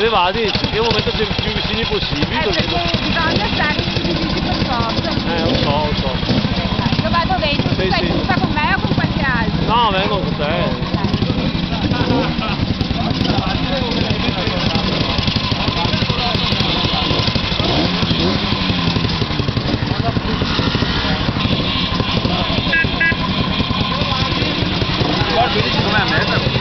elevati, perché al momento siamo più vicini possibili. Perché bisogna stare più vicini per forza. Lo so. Io vado dentro, tu sei seduta con me o con qualche altro? No, vengo con te. Guarda, dici com'è a me?